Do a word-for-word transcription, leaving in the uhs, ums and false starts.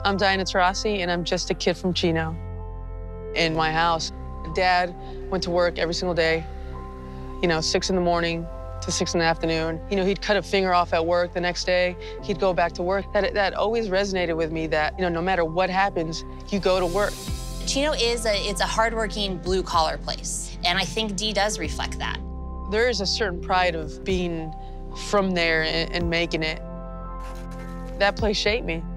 I'm Diana Taurasi, and I'm just a kid from Chino. In my house, Dad went to work every single day, you know, six in the morning to six in the afternoon. You know, he'd cut a finger off at work the next day. He'd go back to work. That, that always resonated with me that, you know, no matter what happens, you go to work. Chino is a, it's a hardworking blue-collar place, and I think Dee does reflect that. There is a certain pride of being from there and, and making it. That place shaped me.